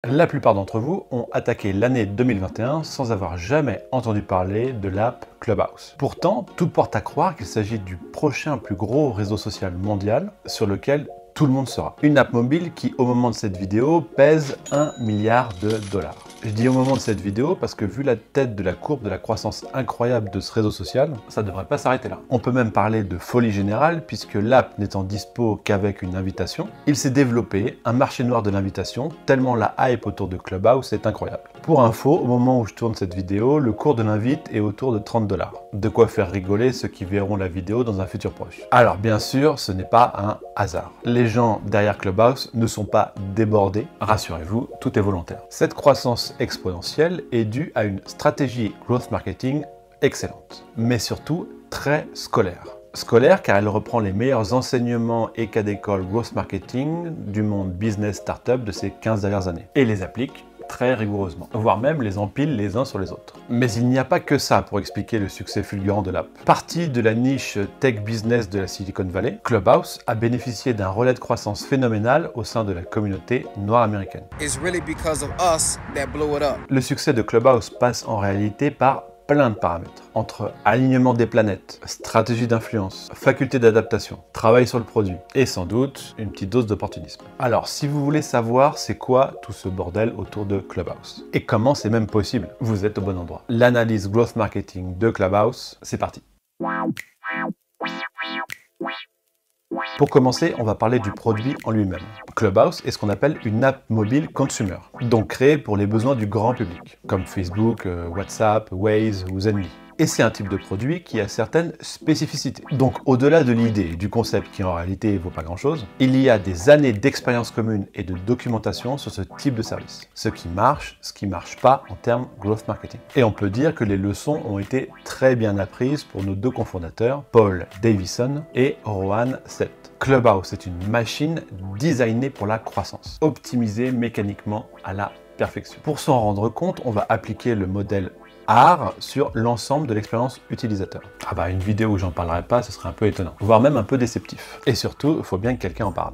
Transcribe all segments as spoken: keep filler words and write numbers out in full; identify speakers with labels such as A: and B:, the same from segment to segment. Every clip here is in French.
A: La plupart d'entre vous ont attaqué l'année deux mille vingt et un sans avoir jamais entendu parler de l'app Clubhouse. Pourtant, tout porte à croire qu'il s'agit du prochain plus gros réseau social mondial sur lequel tout le monde sera. Une app mobile qui, au moment de cette vidéo, pèse un milliard de dollars. Je dis au moment de cette vidéo parce que vu la tête de la courbe de la croissance incroyable de ce réseau social, ça ne devrait pas s'arrêter là. On peut même parler de folie générale puisque l'app n'étant dispo qu'avec une invitation, il s'est développé un marché noir de l'invitation tellement la hype autour de Clubhouse est incroyable. Pour info, au moment où je tourne cette vidéo, le cours de l'invite est autour de trente dollars. De quoi faire rigoler ceux qui verront la vidéo dans un futur proche. Alors bien sûr, ce n'est pas un hasard. Les gens derrière Clubhouse ne sont pas débordés. Rassurez-vous, tout est volontaire. Cette croissance exponentielle est due à une stratégie growth marketing excellente, mais surtout très scolaire. Scolaire car elle reprend les meilleurs enseignements et cas d'école growth marketing du monde business startup de ces quinze dernières années et les applique très rigoureusement, voire même les empile les uns sur les autres. Mais il n'y a pas que ça pour expliquer le succès fulgurant de l'app. Partie de la niche tech business de la Silicon Valley, Clubhouse a bénéficié d'un relais de croissance phénoménal au sein de la communauté noire américaine.
B: It's really because of us that blow it up.
A: Le succès de Clubhouse passe en réalité par plein de paramètres, entre alignement des planètes, stratégie d'influence, faculté d'adaptation, travail sur le produit, et sans doute une petite dose d'opportunisme. Alors, si vous voulez savoir c'est quoi tout ce bordel autour de Clubhouse, et comment c'est même possible, vous êtes au bon endroit. L'analyse growth marketing de Clubhouse, c'est parti. Pour commencer, on va parler du produit en lui-même. Clubhouse est ce qu'on appelle une app mobile consumer, donc créée pour les besoins du grand public, comme Facebook, euh, WhatsApp, Waze ou Zenly. Et c'est un type de produit qui a certaines spécificités. Donc au-delà de l'idée et du concept qui en réalité vaut pas grand-chose, il y a des années d'expérience commune et de documentation sur ce type de service. Ce qui marche, ce qui marche pas en termes growth marketing. Et on peut dire que les leçons ont été très bien apprises pour nos deux cofondateurs, Paul Davison et Rohan Seth. Clubhouse est une machine designée pour la croissance, optimisée mécaniquement à la perfection. Pour s'en rendre compte, on va appliquer le modèle A R sur l'ensemble de l'expérience utilisateur. Ah bah une vidéo où j'en parlerai pas, ce serait un peu étonnant, voire même un peu déceptif. Et surtout, il faut bien que quelqu'un en parle.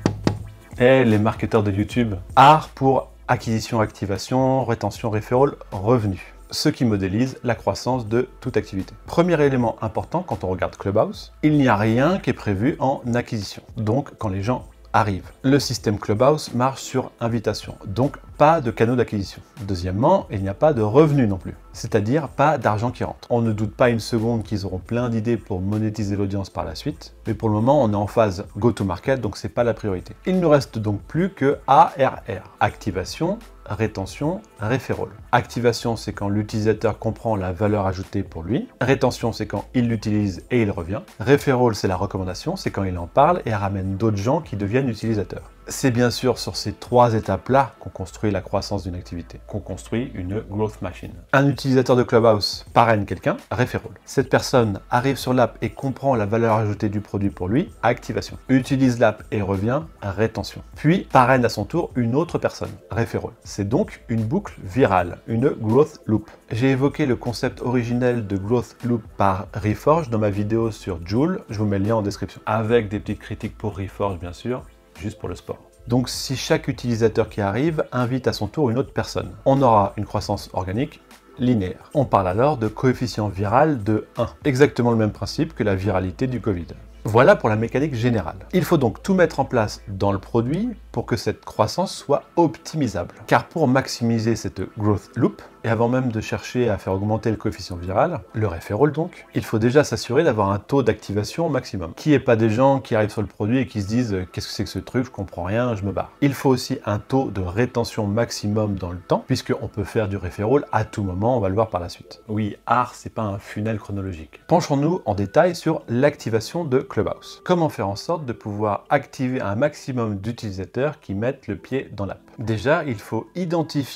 A: Et les marketeurs de YouTube, A R pour acquisition, activation, rétention, referral, revenu. Ce qui modélise la croissance de toute activité. Premier élément important quand on regarde Clubhouse, il n'y a rien qui est prévu en acquisition, donc quand les gens arrivent. Le système Clubhouse marche sur invitation, donc pas de canaux d'acquisition. Deuxièmement, il n'y a pas de revenus non plus, c'est-à-dire pas d'argent qui rentre. On ne doute pas une seconde qu'ils auront plein d'idées pour monétiser l'audience par la suite, mais pour le moment on est en phase go-to-market, donc c'est pas la priorité. Il ne reste donc plus que A R R, activation, rétention, referral. Activation, c'est quand l'utilisateur comprend la valeur ajoutée pour lui. Rétention, c'est quand il l'utilise et il revient. Referral, c'est la recommandation, c'est quand il en parle et ramène d'autres gens qui deviennent utilisateurs. C'est bien sûr sur ces trois étapes-là qu'on construit la croissance d'une activité, qu'on construit une growth machine. Un utilisateur de Clubhouse parraine quelqu'un, referral. Cette personne arrive sur l'app et comprend la valeur ajoutée du produit pour lui, activation. Utilise l'app et revient, rétention. Puis parraine à son tour une autre personne, referral. C'est donc une boucle virale, une growth loop. J'ai évoqué le concept originel de growth loop par Reforge dans ma vidéo sur Joule, je vous mets le lien en description. Avec des petites critiques pour Reforge bien sûr, juste pour le sport. Donc si chaque utilisateur qui arrive invite à son tour une autre personne, on aura une croissance organique linéaire. On parle alors de coefficient viral de un. Exactement le même principe que la viralité du Covid. Voilà pour la mécanique générale. Il faut donc tout mettre en place dans le produit pour que cette croissance soit optimisable. Car pour maximiser cette growth loop, et avant même de chercher à faire augmenter le coefficient viral, le referral donc, il faut déjà s'assurer d'avoir un taux d'activation au maximum. Qui est pas des gens qui arrivent sur le produit et qui se disent « qu'est-ce que c'est que ce truc, je comprends rien, je me barre ». Il faut aussi un taux de rétention maximum dans le temps, puisqu'on peut faire du referral à tout moment, on va le voir par la suite. Oui, A R, c'est pas un funnel chronologique. Penchons-nous en détail sur l'activation de Clubhouse. Comment faire en sorte de pouvoir activer un maximum d'utilisateurs qui mettent le pied dans l'app? Déjà, il faut identifier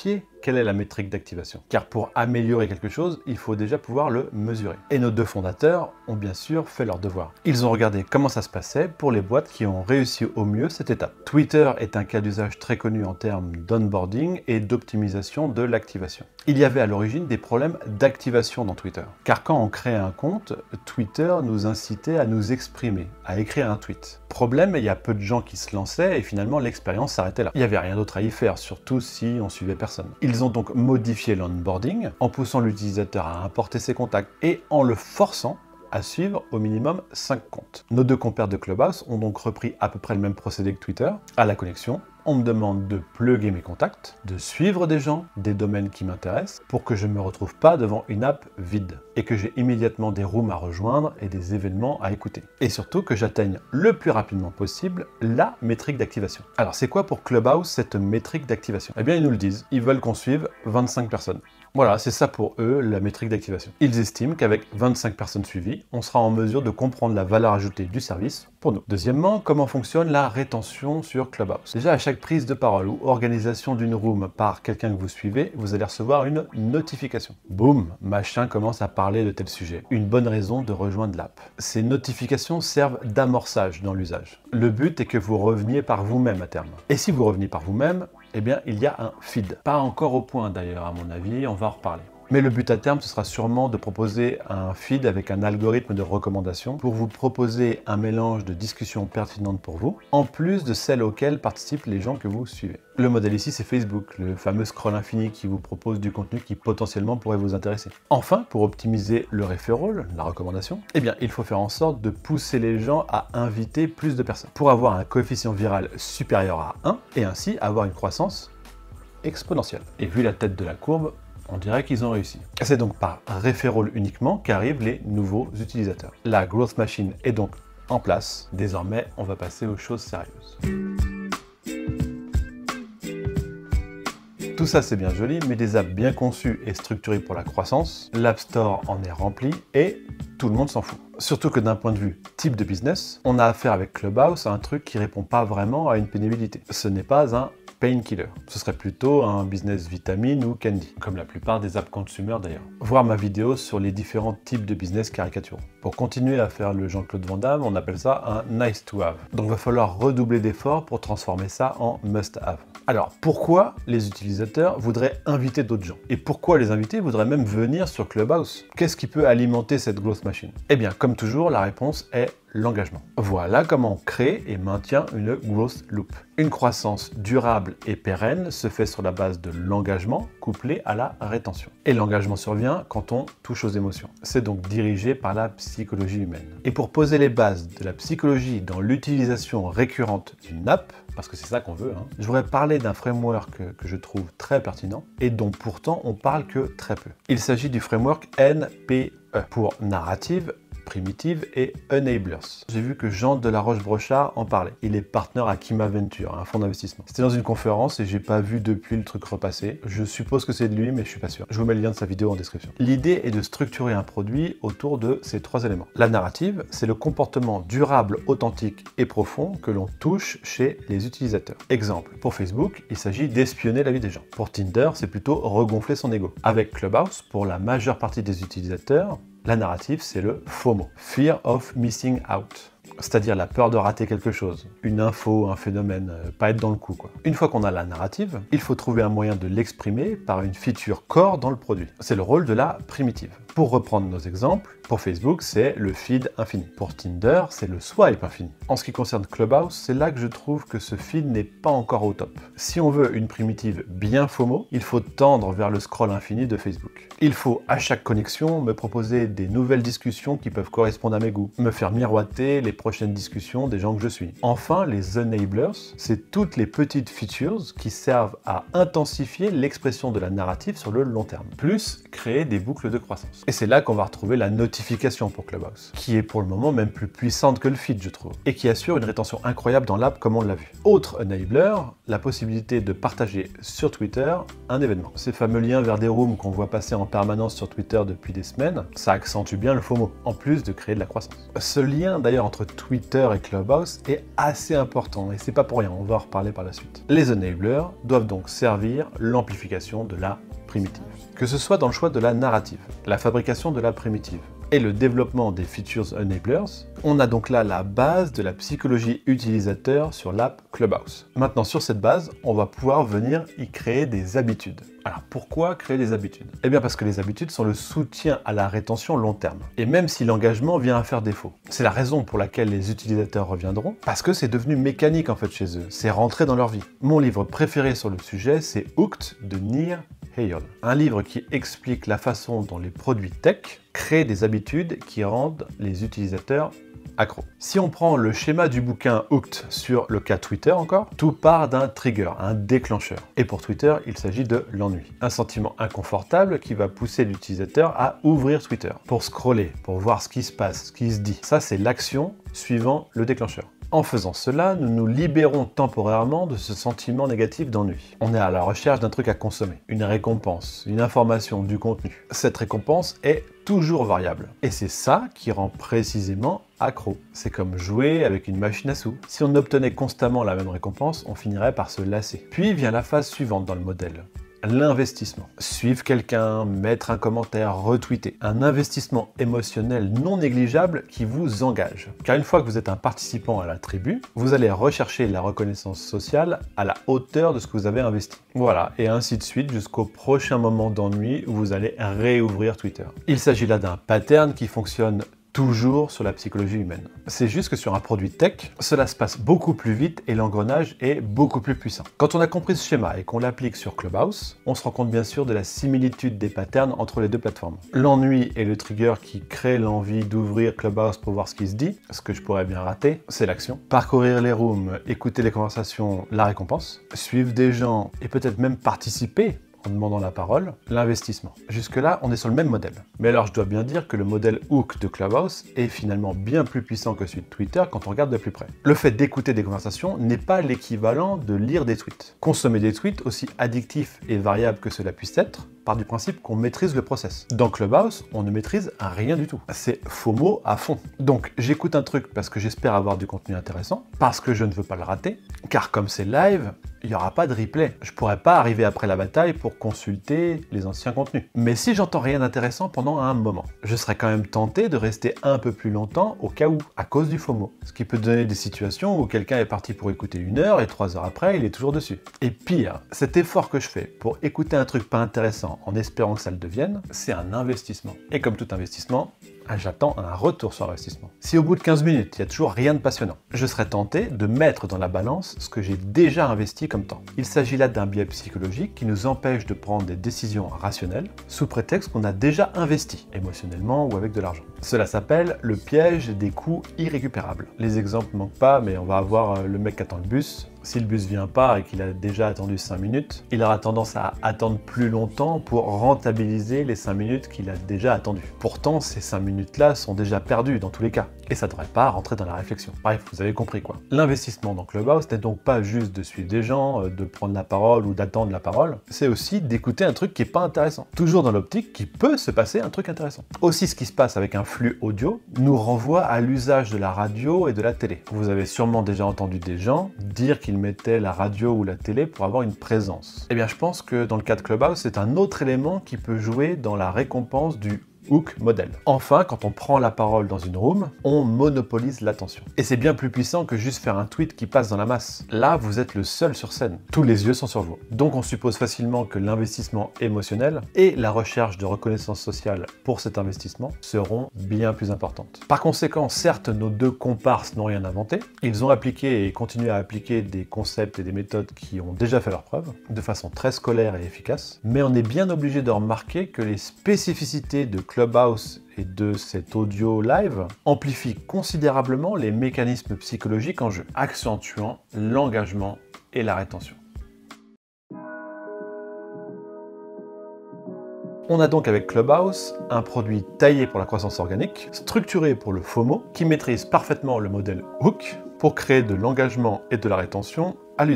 A: quelle est la métrique d'activation. Car pour améliorer quelque chose, il faut déjà pouvoir le mesurer. Et nos deux fondateurs ont bien sûr fait leur devoir. Ils ont regardé comment ça se passait pour les boîtes qui ont réussi au mieux cette étape. Twitter est un cas d'usage très connu en termes d'onboarding et d'optimisation de l'activation. Il y avait à l'origine des problèmes d'activation dans Twitter. Car quand on crée un compte, Twitter nous incitait à nous exprimer, à écrire un tweet. Problème, il y a peu de gens qui se lançaient et finalement l'expérience s'arrêtait là. Il n'y avait rien d'autre à y faire, surtout si on suivait personne. Ils ont donc modifié l'onboarding en poussant l'utilisateur à importer ses contacts et en le forçant à suivre au minimum cinq comptes. Nos deux compères de Clubhouse ont donc repris à peu près le même procédé que Twitter. À la connexion, on me demande de plugger mes contacts, de suivre des gens, des domaines qui m'intéressent, pour que je ne me retrouve pas devant une app vide et que j'ai immédiatement des rooms à rejoindre et des événements à écouter. Et surtout que j'atteigne le plus rapidement possible la métrique d'activation. Alors c'est quoi pour Clubhouse cette métrique d'activation? Eh bien ils nous le disent, ils veulent qu'on suive vingt-cinq personnes. Voilà, c'est ça pour eux la métrique d'activation. Ils estiment qu'avec vingt-cinq personnes suivies, on sera en mesure de comprendre la valeur ajoutée du service pour nous. Deuxièmement, comment fonctionne la rétention sur Clubhouse? Déjà, à chaque prise de parole ou organisation d'une room par quelqu'un que vous suivez, vous allez recevoir une notification. Boum, machin commence à parler de tel sujet. Une bonne raison de rejoindre l'app. Ces notifications servent d'amorçage dans l'usage. Le but est que vous reveniez par vous-même à terme. Et si vous revenez par vous-même, eh bien, il y a un feed. Pas encore au point d'ailleurs, à mon avis, on va en reparler. Mais le but à terme, ce sera sûrement de proposer un feed avec un algorithme de recommandation pour vous proposer un mélange de discussions pertinentes pour vous, en plus de celles auxquelles participent les gens que vous suivez. Le modèle ici, c'est Facebook, le fameux scroll infini qui vous propose du contenu qui potentiellement pourrait vous intéresser. Enfin, pour optimiser le referral, la recommandation, eh bien, il faut faire en sorte de pousser les gens à inviter plus de personnes pour avoir un coefficient viral supérieur à un et ainsi avoir une croissance exponentielle. Et vu la tête de la courbe, on dirait qu'ils ont réussi. C'est donc par referral uniquement qu'arrivent les nouveaux utilisateurs. La growth machine est donc en place. Désormais, on va passer aux choses sérieuses. Tout ça c'est bien joli, mais des apps bien conçues et structurées pour la croissance, l'App Store en est rempli et tout le monde s'en fout. Surtout que d'un point de vue type de business, on a affaire avec Clubhouse à un truc qui répond pas vraiment à une pénibilité. Ce n'est pas un painkiller. Ce serait plutôt un business vitamine ou candy, comme la plupart des apps consumer d'ailleurs. Voir ma vidéo sur les différents types de business caricaturaux. Pour continuer à faire le Jean-Claude Van Damme, on appelle ça un nice to have. Donc il va falloir redoubler d'efforts pour transformer ça en must have. Alors pourquoi les utilisateurs voudraient inviter d'autres gens? Et pourquoi les invités voudraient même venir sur Clubhouse? Qu'est-ce qui peut alimenter cette growth machine? Eh bien, comme toujours, la réponse est l'engagement. Voilà comment on crée et maintient une growth loop. Une croissance durable et pérenne se fait sur la base de l'engagement couplé à la rétention. Et l'engagement survient quand on touche aux émotions. C'est donc dirigé par la psychologie humaine. Et pour poser les bases de la psychologie dans l'utilisation récurrente d'une app, parce que c'est ça qu'on veut, hein, je voudrais parler d'un framework que, que je trouve très pertinent et dont pourtant on parle que très peu. Il s'agit du framework N P E pour narrative, primitive et enablers. J'ai vu que Jean de la Roche-Brochard en parlait. Il est partenaire à Kima Venture, un fonds d'investissement. C'était dans une conférence et j'ai pas vu depuis le truc repasser. Je suppose que c'est de lui, mais je suis pas sûr. Je vous mets le lien de sa vidéo en description. L'idée est de structurer un produit autour de ces trois éléments. La narrative, c'est le comportement durable, authentique et profond que l'on touche chez les utilisateurs. Exemple, pour Facebook, il s'agit d'espionner la vie des gens. Pour Tinder, c'est plutôt regonfler son ego. Avec Clubhouse, pour la majeure partie des utilisateurs, la narrative, c'est le FOMO, Fear of Missing Out, c'est-à-dire la peur de rater quelque chose, une info, un phénomène, euh, pas être dans le coup quoi. Une fois qu'on a la narrative, il faut trouver un moyen de l'exprimer par une feature core dans le produit. C'est le rôle de la primitive. Pour reprendre nos exemples, pour Facebook, c'est le feed infini. Pour Tinder, c'est le swipe infini. En ce qui concerne Clubhouse, c'est là que je trouve que ce feed n'est pas encore au top. Si on veut une primitive bien FOMO, il faut tendre vers le scroll infini de Facebook. Il faut à chaque connexion me proposer des nouvelles discussions qui peuvent correspondre à mes goûts, me faire miroiter les prochaines discussions des gens que je suis. Enfin, les enablers, c'est toutes les petites features qui servent à intensifier l'expression de la narrative sur le long terme, plus créer des boucles de croissance. Et c'est là qu'on va retrouver la notification pour Clubhouse, qui est pour le moment même plus puissante que le feed, je trouve, et qui assure une rétention incroyable dans l'app comme on l'a vu. Autre enabler, la possibilité de partager sur Twitter un événement. Ces fameux liens vers des rooms qu'on voit passer en permanence sur Twitter depuis des semaines, ça accentue bien le FOMO, en plus de créer de la croissance. Ce lien d'ailleurs entre entre Twitter et Clubhouse est assez important et c'est pas pour rien, on va en reparler par la suite. Les enablers doivent donc servir l'amplification de la primitive. Que ce soit dans le choix de la narrative, la fabrication de la primitive et le développement des features enablers, on a donc là la base de la psychologie utilisateur sur l'app Clubhouse. Maintenant, sur cette base, on va pouvoir venir y créer des habitudes. Alors, pourquoi créer des habitudes? Eh bien parce que les habitudes sont le soutien à la rétention long terme. Et même si l'engagement vient à faire défaut. C'est la raison pour laquelle les utilisateurs reviendront, parce que c'est devenu mécanique en fait chez eux, c'est rentré dans leur vie. Mon livre préféré sur le sujet, c'est Hooked de Nir Eyal, un livre qui explique la façon dont les produits tech créent des habitudes qui rendent les utilisateurs accro. Si on prend le schéma du bouquin Hooked sur le cas Twitter encore, tout part d'un trigger, un déclencheur. Et pour Twitter, il s'agit de l'ennui. Un sentiment inconfortable qui va pousser l'utilisateur à ouvrir Twitter, pour scroller, pour voir ce qui se passe, ce qui se dit. Ça, c'est l'action suivant le déclencheur. En faisant cela, nous nous libérons temporairement de ce sentiment négatif d'ennui. On est à la recherche d'un truc à consommer, une récompense, une information, du contenu. Cette récompense est toujours variable. Et c'est ça qui rend précisément accro. C'est comme jouer avec une machine à sous. Si on obtenait constamment la même récompense, on finirait par se lasser. Puis vient la phase suivante dans le modèle. L'investissement. Suivre quelqu'un, mettre un commentaire, retweeter. Un investissement émotionnel non négligeable qui vous engage. Car une fois que vous êtes un participant à la tribu, vous allez rechercher la reconnaissance sociale à la hauteur de ce que vous avez investi. Voilà, et ainsi de suite jusqu'au prochain moment d'ennui où vous allez réouvrir Twitter. Il s'agit là d'un pattern qui fonctionne toujours sur la psychologie humaine. C'est juste que sur un produit tech, cela se passe beaucoup plus vite et l'engrenage est beaucoup plus puissant. Quand on a compris ce schéma et qu'on l'applique sur Clubhouse, on se rend compte bien sûr de la similitude des patterns entre les deux plateformes. L'ennui et le trigger qui crée l'envie d'ouvrir Clubhouse pour voir ce qui se dit, ce que je pourrais bien rater, c'est l'action. Parcourir les rooms, écouter les conversations, la récompense. Suivre des gens et peut-être même participer en demandant la parole, l'investissement. Jusque-là, on est sur le même modèle. Mais alors, je dois bien dire que le modèle Hook de Clubhouse est finalement bien plus puissant que celui de Twitter quand on regarde de plus près. Le fait d'écouter des conversations n'est pas l'équivalent de lire des tweets. Consommer des tweets, aussi addictifs et variables que cela puisse être, part du principe qu'on maîtrise le process. Dans Clubhouse, on ne maîtrise rien du tout. C'est FOMO à fond. Donc, j'écoute un truc parce que j'espère avoir du contenu intéressant, parce que je ne veux pas le rater, car comme c'est live, il n'y aura pas de replay. Je pourrais pas arriver après la bataille pour consulter les anciens contenus. Mais si j'entends rien d'intéressant pendant un moment, je serais quand même tenté de rester un peu plus longtemps au cas où, à cause du FOMO. Ce qui peut donner des situations où quelqu'un est parti pour écouter une heure et trois heures après, il est toujours dessus. Et pire, cet effort que je fais pour écouter un truc pas intéressant en espérant que ça le devienne, c'est un investissement. Et comme tout investissement, j'attends un retour sur investissement. Si au bout de quinze minutes, il n'y a toujours rien de passionnant, je serais tenté de mettre dans la balance ce que j'ai déjà investi comme temps. Il s'agit là d'un biais psychologique qui nous empêche de prendre des décisions rationnelles sous prétexte qu'on a déjà investi, émotionnellement ou avec de l'argent. Cela s'appelle le piège des coûts irrécupérables. Les exemples manquent pas, mais on va avoir le mec qui attend le bus. Si le bus vient pas et qu'il a déjà attendu cinq minutes, il aura tendance à attendre plus longtemps pour rentabiliser les cinq minutes qu'il a déjà attendues. Pourtant, ces cinq minutes-là sont déjà perdues dans tous les cas, et ça ne devrait pas rentrer dans la réflexion. Bref, vous avez compris quoi. L'investissement dans Clubhouse n'est donc pas juste de suivre des gens, de prendre la parole ou d'attendre la parole, c'est aussi d'écouter un truc qui n'est pas intéressant. Toujours dans l'optique qu'il peut se passer un truc intéressant. Aussi, ce qui se passe avec un flux audio nous renvoie à l'usage de la radio et de la télé. Vous avez sûrement déjà entendu des gens dire qu'ils mettaient la radio ou la télé pour avoir une présence. Eh bien, je pense que dans le cas de Clubhouse, c'est un autre élément qui peut jouer dans la récompense du Hook modèle. Enfin, quand on prend la parole dans une room, on monopolise l'attention. Et c'est bien plus puissant que juste faire un tweet qui passe dans la masse. Là, vous êtes le seul sur scène. Tous les yeux sont sur vous. Donc on suppose facilement que l'investissement émotionnel et la recherche de reconnaissance sociale pour cet investissement seront bien plus importantes. Par conséquent, certes, nos deux comparses n'ont rien inventé. Ils ont appliqué et continuent à appliquer des concepts et des méthodes qui ont déjà fait leurs preuves, de façon très scolaire et efficace. Mais on est bien obligé de remarquer que les spécificités de Clubhouse et de cet audio live amplifient considérablement les mécanismes psychologiques en jeu, accentuant l'engagement et la rétention. On a donc avec Clubhouse un produit taillé pour la croissance organique, structuré pour le FOMO, qui maîtrise parfaitement le modèle Hook pour créer de l'engagement et de la rétention à l'usage.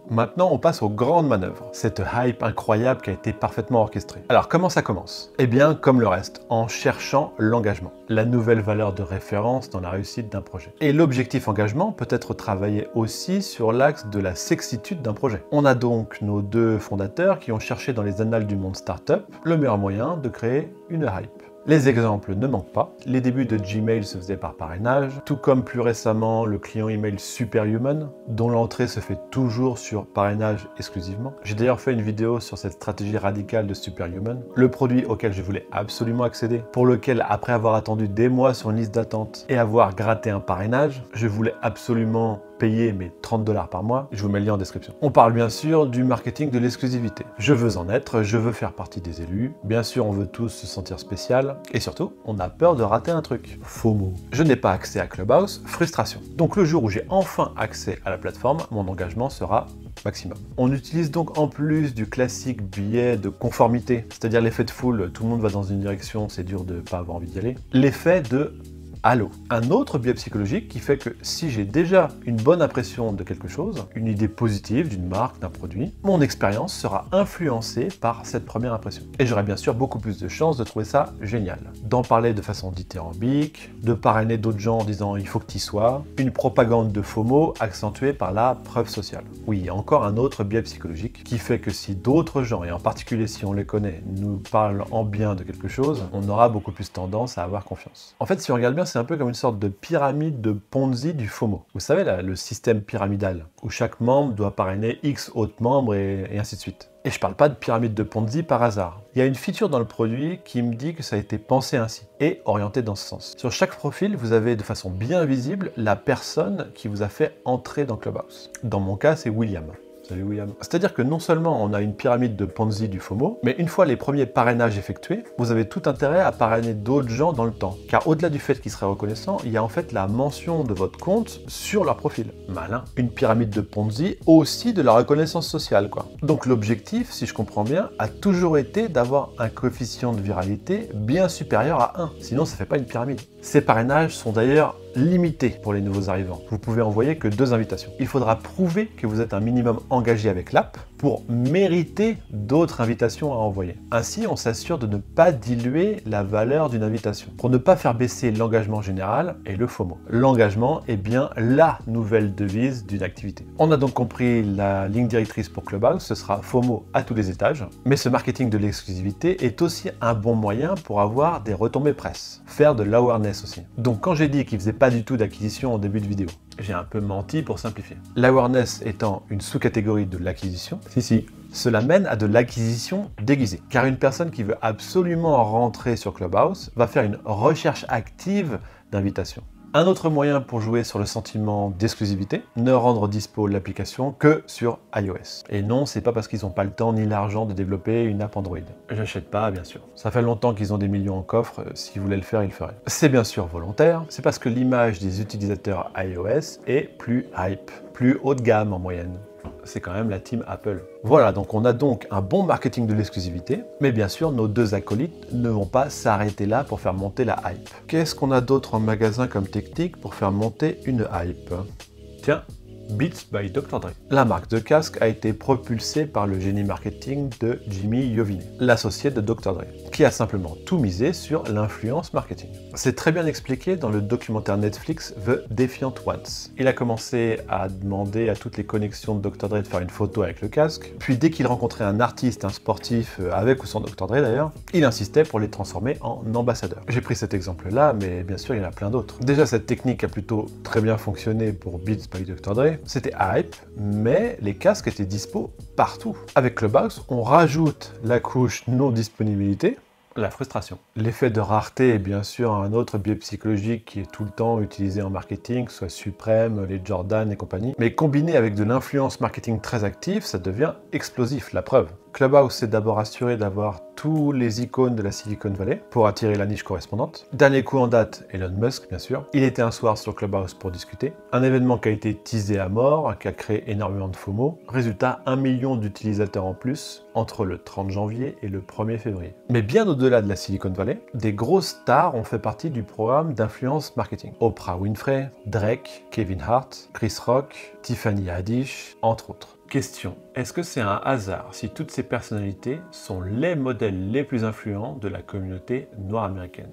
A: Maintenant, on passe aux grandes manœuvres. Cette hype incroyable qui a été parfaitement orchestrée. Alors, comment ça commence? Eh bien, comme le reste, en cherchant l'engagement, la nouvelle valeur de référence dans la réussite d'un projet. Et l'objectif engagement peut être travaillé aussi sur l'axe de la sexitude d'un projet. On a donc nos deux fondateurs qui ont cherché dans les annales du monde startup le meilleur moyen de créer une hype. Les exemples ne manquent pas. Les débuts de Gmail se faisaient par parrainage, tout comme plus récemment le client email Superhuman, dont l'entrée se fait toujours sur parrainage exclusivement. J'ai d'ailleurs fait une vidéo sur cette stratégie radicale de Superhuman, le produit auquel je voulais absolument accéder, pour lequel, après avoir attendu des mois sur une liste d'attente et avoir gratté un parrainage, je voulais absolument payer mes trente dollars par mois. Je vous mets le lien en description. On parle bien sûr du marketing de l'exclusivité. Je veux en être, je veux faire partie des élus. Bien sûr, on veut tous se sentir spécial. Et surtout, on a peur de rater un truc. FOMO. Je n'ai pas accès à Clubhouse, frustration. Donc le jour où j'ai enfin accès à la plateforme, mon engagement sera maximum. On utilise donc en plus du classique biais de conformité, c'est-à-dire l'effet de foule, tout le monde va dans une direction, c'est dur de ne pas avoir envie d'y aller. L'effet de Halo. Un autre biais psychologique qui fait que si j'ai déjà une bonne impression de quelque chose, une idée positive d'une marque, d'un produit, mon expérience sera influencée par cette première impression. Et j'aurai bien sûr beaucoup plus de chances de trouver ça génial. D'en parler de façon dithyrambique, de parrainer d'autres gens en disant il faut que tu y sois, une propagande de FOMO accentuée par la preuve sociale. Oui, encore un autre biais psychologique qui fait que si d'autres gens, et en particulier si on les connaît, nous parlent en bien de quelque chose, on aura beaucoup plus tendance à avoir confiance. En fait, si on regarde bien, c'est un peu comme une sorte de pyramide de Ponzi du FOMO. Vous savez, là, le système pyramidal, où chaque membre doit parrainer X autres membres et, et ainsi de suite. Et je parle pas de pyramide de Ponzi par hasard. Il y a une feature dans le produit qui me dit que ça a été pensé ainsi et orienté dans ce sens. Sur chaque profil, vous avez de façon bien visible la personne qui vous a fait entrer dans Clubhouse. Dans mon cas, c'est William. Salut William. C'est-à-dire que non seulement on a une pyramide de Ponzi du FOMO, mais une fois les premiers parrainages effectués, vous avez tout intérêt à parrainer d'autres gens dans le temps. Car au-delà du fait qu'ils seraient reconnaissants, il y a en fait la mention de votre compte sur leur profil. Malin. Une pyramide de Ponzi aussi de la reconnaissance sociale, quoi. Donc l'objectif, si je comprends bien, a toujours été d'avoir un coefficient de viralité bien supérieur à un. Sinon, ça fait pas une pyramide. Ces parrainages sont d'ailleurs limité pour les nouveaux arrivants. Vous pouvez envoyer que deux invitations. Il faudra prouver que vous êtes un minimum engagé avec l'app pour mériter d'autres invitations à envoyer. Ainsi, on s'assure de ne pas diluer la valeur d'une invitation, pour ne pas faire baisser l'engagement général et le FOMO. L'engagement est bien la nouvelle devise d'une activité. On a donc compris la ligne directrice pour Clubhouse, ce sera FOMO à tous les étages, mais ce marketing de l'exclusivité est aussi un bon moyen pour avoir des retombées presse, faire de l'awareness aussi. Donc quand j'ai dit qu'il faisait pas du tout d'acquisition en début de vidéo, j'ai un peu menti pour simplifier. L'awareness étant une sous-catégorie de l'acquisition, si si, cela mène à de l'acquisition déguisée. Car une personne qui veut absolument rentrer sur Clubhouse va faire une recherche active d'invitation. Un autre moyen pour jouer sur le sentiment d'exclusivité, ne rendre dispo l'application que sur iOS. Et non, c'est pas parce qu'ils n'ont pas le temps ni l'argent de développer une app Android. J'achète pas, bien sûr. Ça fait longtemps qu'ils ont des millions en coffre, s'ils voulaient le faire, ils le feraient. C'est bien sûr volontaire, c'est parce que l'image des utilisateurs iOS est plus hype, plus haut de gamme en moyenne. C'est quand même la team Apple. Voilà, donc on a donc un bon marketing de l'exclusivité, mais bien sûr, nos deux acolytes ne vont pas s'arrêter là pour faire monter la hype. Qu'est-ce qu'on a d'autre en magasin comme technique pour faire monter une hype? Tiens, Beats by docteur Dre. La marque de casque a été propulsée par le génie marketing de Jimmy Iovine, l'associé de docteur Dre, qui a simplement tout misé sur l'influence marketing. C'est très bien expliqué dans le documentaire Netflix The Defiant Ones. Il a commencé à demander à toutes les connexions de docteur Dre de faire une photo avec le casque, puis dès qu'il rencontrait un artiste, un sportif, avec ou sans docteur Dre d'ailleurs, il insistait pour les transformer en ambassadeurs. J'ai pris cet exemple-là, mais bien sûr il y en a plein d'autres. Déjà cette technique a plutôt très bien fonctionné pour Beats by docteur Dre. C'était hype, mais les casques étaient dispo partout. Avec Clubhouse, on rajoute la couche non-disponibilité, la frustration. L'effet de rareté est bien sûr un autre biais psychologique qui est tout le temps utilisé en marketing, soit Supreme, les Jordan et compagnie. Mais combiné avec de l'influence marketing très active, ça devient explosif, la preuve. Clubhouse s'est d'abord assuré d'avoir tous les icônes de la Silicon Valley pour attirer la niche correspondante. Dernier coup en date, Elon Musk bien sûr. Il était un soir sur Clubhouse pour discuter. Un événement qui a été teasé à mort, qui a créé énormément de FOMO. Résultat, un million d'utilisateurs en plus entre le trente janvier et le premier février. Mais bien au-delà de la Silicon Valley, des grosses stars ont fait partie du programme d'influence marketing. Oprah Winfrey, Drake, Kevin Hart, Chris Rock, Tiffany Haddish, entre autres. Question, est-ce que c'est un hasard si toutes ces personnalités sont les modèles les plus influents de la communauté noire américaine?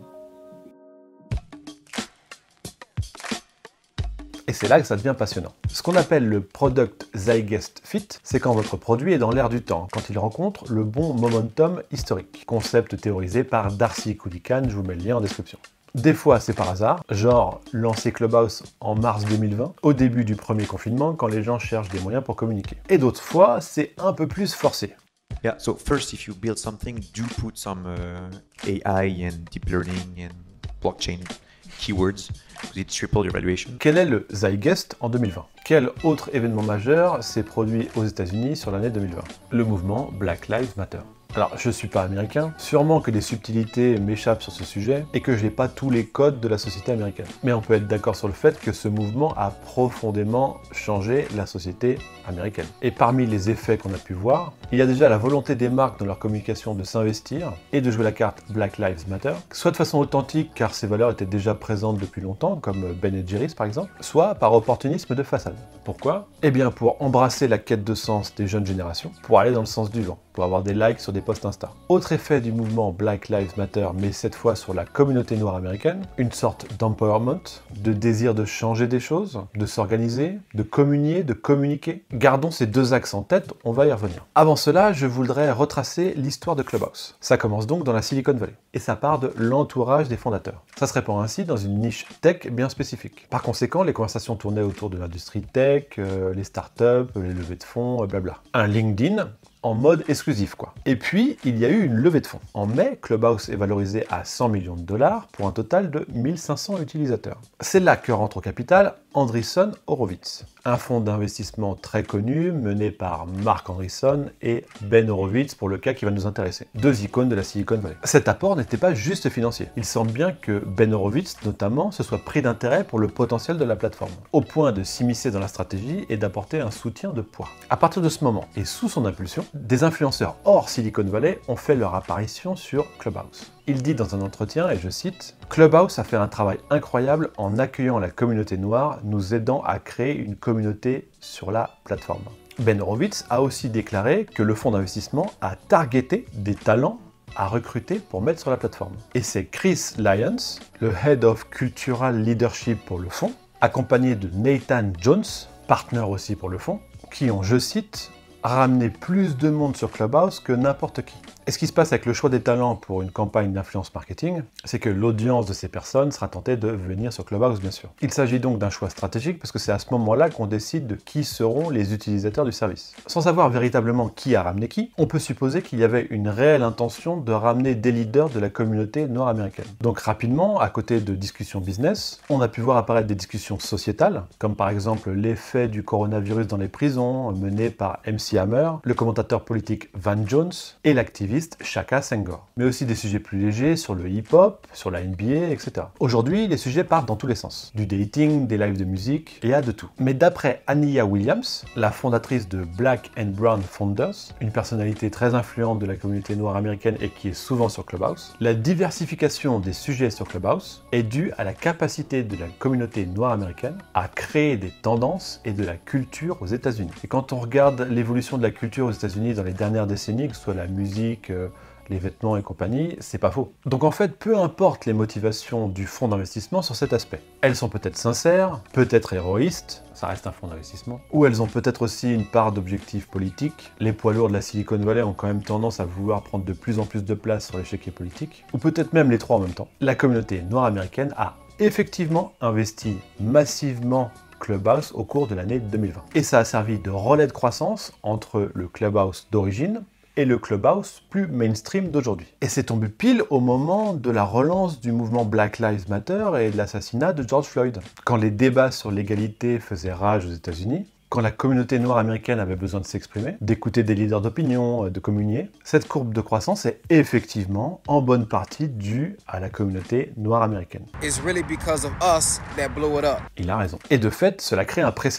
A: Et c'est là que ça devient passionnant. Ce qu'on appelle le Product Zeitgeist Fit, c'est quand votre produit est dans l'air du temps, quand il rencontre le bon momentum historique. Concept théorisé par Darcy Coulican, je vous mets le lien en description. Des fois, c'est par hasard, genre lancer Clubhouse en mars deux mille vingt, au début du premier confinement, quand les gens cherchent des moyens pour communiquer. Et d'autres fois, c'est un peu plus forcé.
C: Yeah, so first, if you build something, do put some uh, A I and deep learning and blockchain keywords, because it triple your valuation.
A: Quel est le Zeitgeist en deux mille vingt? Quel autre événement majeur s'est produit aux États-Unis sur l'année deux mille vingt? Le mouvement Black Lives Matter. Alors, je suis pas américain, sûrement que des subtilités m'échappent sur ce sujet et que je n'ai pas tous les codes de la société américaine. Mais on peut être d'accord sur le fait que ce mouvement a profondément changé la société américaine. Et parmi les effets qu'on a pu voir, il y a déjà la volonté des marques dans leur communication de s'investir et de jouer la carte Black Lives Matter, soit de façon authentique car ces valeurs étaient déjà présentes depuis longtemps, comme Ben et Jerry's par exemple, soit par opportunisme de façade. Pourquoi? Eh bien pour embrasser la quête de sens des jeunes générations, pour aller dans le sens du vent, pour avoir des likes sur des posts Insta. Autre effet du mouvement Black Lives Matter, mais cette fois sur la communauté noire américaine, une sorte d'empowerment, de désir de changer des choses, de s'organiser, de communier, de communiquer. Gardons ces deux axes en tête, on va y revenir. Avant cela, je voudrais retracer l'histoire de Clubhouse. Ça commence donc dans la Silicon Valley, et ça part de l'entourage des fondateurs. Ça se répand ainsi dans une niche tech bien spécifique. Par conséquent, les conversations tournaient autour de l'industrie tech, euh, les startups, les levées de fonds, blabla. Un LinkedIn en mode exclusif quoi. Et puis, il y a eu une levée de fonds. En mai, Clubhouse est valorisé à cent millions de dollars pour un total de mille cinq cents utilisateurs. C'est là que rentre au capital Andreessen Horowitz, un fonds d'investissement très connu mené par Marc Andreessen et Ben Horowitz pour le cas qui va nous intéresser. Deux icônes de la Silicon Valley. Cet apport n'était pas juste financier. Il semble bien que Ben Horowitz, notamment, se soit pris d'intérêt pour le potentiel de la plateforme, au point de s'immiscer dans la stratégie et d'apporter un soutien de poids. À partir de ce moment, et sous son impulsion, des influenceurs hors Silicon Valley ont fait leur apparition sur Clubhouse. Il dit dans un entretien, et je cite, « Clubhouse a fait un travail incroyable en accueillant la communauté noire, nous aidant à créer une communauté sur la plateforme. » Ben Horowitz a aussi déclaré que le fonds d'investissement a targeté des talents à recruter pour mettre sur la plateforme. Et c'est Chris Lyons, le Head of Cultural Leadership pour le fonds, accompagné de Nathan Jones, partenaire aussi pour le fonds, qui ont, je cite, ramener plus de monde sur Clubhouse que n'importe qui. Et ce qui se passe avec le choix des talents pour une campagne d'influence marketing, c'est que l'audience de ces personnes sera tentée de venir sur Clubhouse, bien sûr. Il s'agit donc d'un choix stratégique parce que c'est à ce moment-là qu'on décide de qui seront les utilisateurs du service. Sans savoir véritablement qui a ramené qui, on peut supposer qu'il y avait une réelle intention de ramener des leaders de la communauté noire américaine. Donc rapidement, à côté de discussions business, on a pu voir apparaître des discussions sociétales, comme par exemple l'effet du coronavirus dans les prisons, mené par M C Hammer, le commentateur politique Van Jones et l'activiste Shaka Senghor, mais aussi des sujets plus légers sur le hip-hop, sur la N B A, et cetera. Aujourd'hui, les sujets partent dans tous les sens, du dating, des lives de musique, et à de tout. Mais d'après Aniya Williams, la fondatrice de Black and Brown Founders, une personnalité très influente de la communauté noire américaine et qui est souvent sur Clubhouse, la diversification des sujets sur Clubhouse est due à la capacité de la communauté noire américaine à créer des tendances et de la culture aux États-Unis. Et quand on regarde l'évolution de la culture aux États-Unis dans les dernières décennies, que ce soit la musique, les vêtements et compagnie, c'est pas faux. Donc en fait, peu importe les motivations du fonds d'investissement sur cet aspect. Elles sont peut-être sincères, peut-être héroïstes, ça reste un fonds d'investissement, ou elles ont peut-être aussi une part d'objectifs politiques. Les poids lourds de la Silicon Valley ont quand même tendance à vouloir prendre de plus en plus de place sur l'échiquier politique, ou peut-être même les trois en même temps. La communauté noire américaine a effectivement investi massivement Clubhouse au cours de l'année deux mille vingt. Et ça a servi de relais de croissance entre le Clubhouse d'origine et le Clubhouse plus mainstream d'aujourd'hui. Et c'est tombé pile au moment de la relance du mouvement Black Lives Matter et de l'assassinat de George Floyd. Quand les débats sur l'égalité faisaient rage aux États-Unis, quand la communauté noire américaine avait besoin de s'exprimer, d'écouter des leaders d'opinion, de communier, cette courbe de croissance est effectivement en bonne partie due à la communauté noire américaine.
B: It's really because of us that blew it up.
A: Il a raison. Et de fait, cela crée un précédent.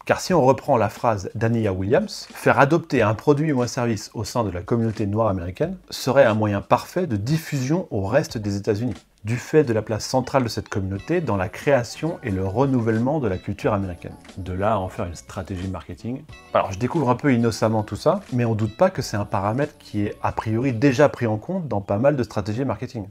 A: Car si on reprend la phrase d'Aniyah Williams, faire adopter un produit ou un service au sein de la communauté noire américaine serait un moyen parfait de diffusion au reste des États-Unis, du fait de la place centrale de cette communauté dans la création et le renouvellement de la culture américaine. De là à en faire une stratégie marketing. Alors je découvre un peu innocemment tout ça, mais on ne doute pas que c'est un paramètre qui est a priori déjà pris en compte dans pas mal de stratégies marketing.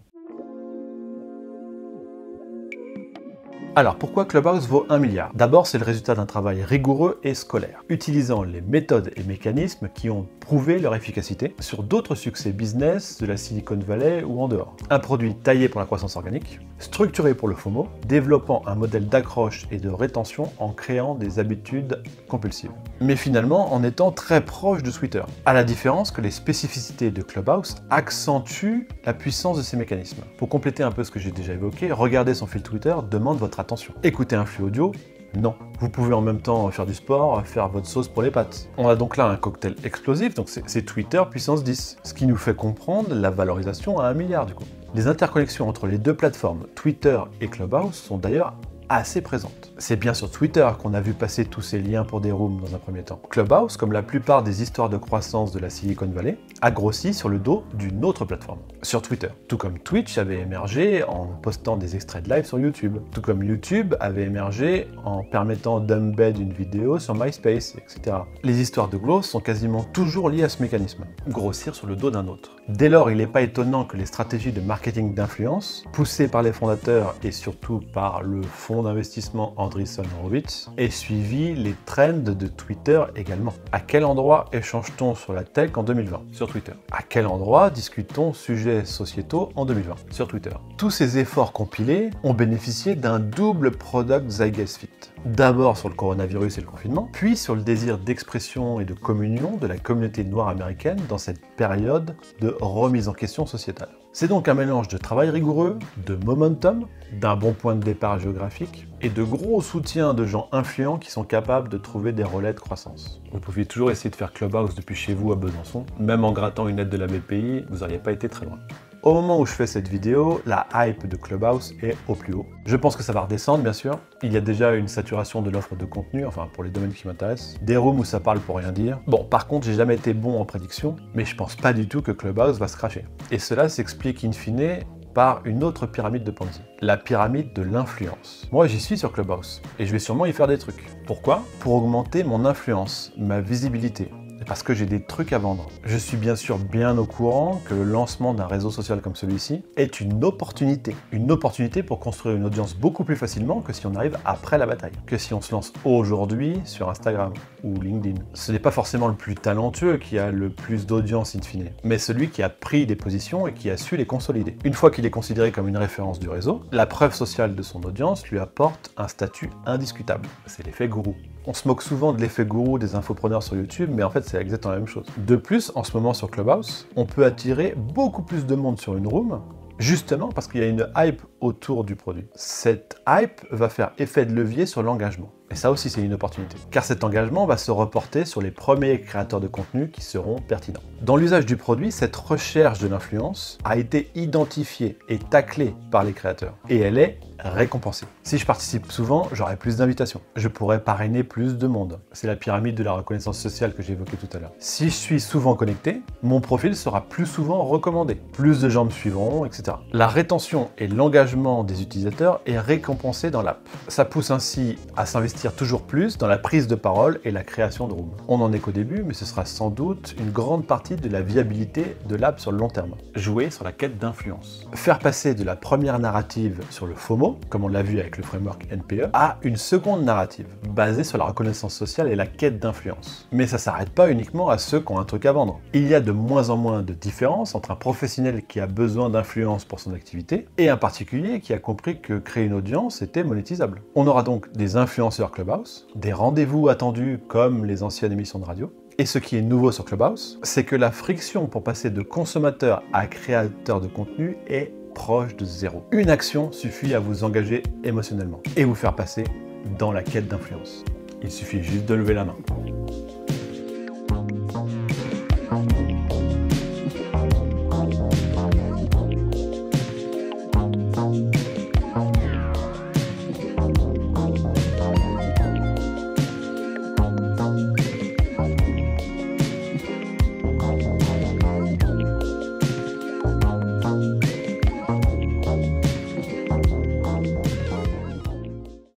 A: Alors, pourquoi Clubhouse vaut un milliard? D'abord, c'est le résultat d'un travail rigoureux et scolaire, utilisant les méthodes et mécanismes qui ont prouvé leur efficacité sur d'autres succès business de la Silicon Valley ou en dehors. Un produit taillé pour la croissance organique, structuré pour le FOMO, développant un modèle d'accroche et de rétention en créant des habitudes compulsives. Mais finalement, en étant très proche de Twitter, à la différence que les spécificités de Clubhouse accentuent la puissance de ces mécanismes. Pour compléter un peu ce que j'ai déjà évoqué, regarder son fil Twitter demande votre attention. Écoutez un flux audio, non. Vous pouvez en même temps faire du sport, faire votre sauce pour les pâtes. On a donc là un cocktail explosif, donc c'est Twitter puissance dix, ce qui nous fait comprendre la valorisation à un milliard du coup. Les interconnexions entre les deux plateformes, Twitter et Clubhouse, sont d'ailleurs assez présentes. C'est bien sur Twitter qu'on a vu passer tous ces liens pour des rooms dans un premier temps. Clubhouse, comme la plupart des histoires de croissance de la Silicon Valley, a grossi sur le dos d'une autre plateforme, sur Twitter. Tout comme Twitch avait émergé en postant des extraits de live sur YouTube. Tout comme YouTube avait émergé en permettant d'embed une vidéo sur MySpace, et cetera. Les histoires de growth sont quasiment toujours liées à ce mécanisme, grossir sur le dos d'un autre. Dès lors, il n'est pas étonnant que les stratégies de marketing d'influence, poussées par les fondateurs et surtout par le fonds d'investissement Andreessen Horowitz, aient suivi les trends de Twitter également. À quel endroit échange-t-on sur la tech en deux mille vingt? Sur Twitter. À quel endroit discute-t-on sujets sociétaux en deux mille vingt? Sur Twitter. Tous ces efforts compilés ont bénéficié d'un double product zeitgeist fit. D'abord sur le coronavirus et le confinement, puis sur le désir d'expression et de communion de la communauté noire américaine dans cette période de remise en question sociétale. C'est donc un mélange de travail rigoureux, de momentum, d'un bon point de départ géographique et de gros soutien de gens influents qui sont capables de trouver des relais de croissance. Vous pouviez toujours essayer de faire Clubhouse depuis chez vous à Besançon, même en grattant une aide de la B P I, vous n'auriez pas été très loin. Au moment où je fais cette vidéo, la hype de Clubhouse est au plus haut. Je pense que ça va redescendre, bien sûr. Il y a déjà une saturation de l'offre de contenu, enfin pour les domaines qui m'intéressent. Des rooms où ça parle pour rien dire. Bon, par contre, j'ai jamais été bon en prédiction, mais je pense pas du tout que Clubhouse va se crasher. Et cela s'explique in fine par une autre pyramide de Ponzi, la pyramide de l'influence. Moi, j'y suis sur Clubhouse, et je vais sûrement y faire des trucs. Pourquoi? Pour augmenter mon influence, ma visibilité. Parce que j'ai des trucs à vendre. Je suis bien sûr bien au courant que le lancement d'un réseau social comme celui-ci est une opportunité. Une opportunité pour construire une audience beaucoup plus facilement que si on arrive après la bataille. Que si on se lance aujourd'hui sur Instagram ou LinkedIn. Ce n'est pas forcément le plus talentueux qui a le plus d'audience in fine, mais celui qui a pris des positions et qui a su les consolider. Une fois qu'il est considéré comme une référence du réseau, la preuve sociale de son audience lui apporte un statut indiscutable. C'est l'effet gourou. On se moque souvent de l'effet gourou des infopreneurs sur YouTube, mais en fait c'est exactement la même chose. De plus, en ce moment sur Clubhouse, on peut attirer beaucoup plus de monde sur une room, justement parce qu'il y a une hype autour du produit. Cette hype va faire effet de levier sur l'engagement. Et ça aussi, c'est une opportunité. Car cet engagement va se reporter sur les premiers créateurs de contenu qui seront pertinents. Dans l'usage du produit, cette recherche de l'influence a été identifiée et taclée par les créateurs. Et elle est récompensée. Si je participe souvent, j'aurai plus d'invitations. Je pourrai parrainer plus de monde. C'est la pyramide de la reconnaissance sociale que j'évoquais tout à l'heure. Si je suis souvent connecté, mon profil sera plus souvent recommandé. Plus de gens me suivront, et cetera. La rétention et l'engagement des utilisateurs est récompensé dans l'app. Ça pousse ainsi à s'investir toujours plus dans la prise de parole et la création de rooms. On n'en est qu'au début, mais ce sera sans doute une grande partie de la viabilité de l'app sur le long terme. Jouer sur la quête d'influence. Faire passer de la première narrative sur le FOMO, comme on l'a vu avec le framework N P E, à une seconde narrative, basée sur la reconnaissance sociale et la quête d'influence. Mais ça s'arrête pas uniquement à ceux qui ont un truc à vendre. Il y a de moins en moins de différence entre un professionnel qui a besoin d'influence pour son activité et un particulier qui a compris que créer une audience était monétisable. On aura donc des influenceurs Clubhouse, des rendez-vous attendus comme les anciennes émissions de radio. Et ce qui est nouveau sur Clubhouse, c'est que la friction pour passer de consommateur à créateur de contenu est proche de zéro. Une action suffit à vous engager émotionnellement et vous faire passer dans la quête d'influence. Il suffit juste de lever la main.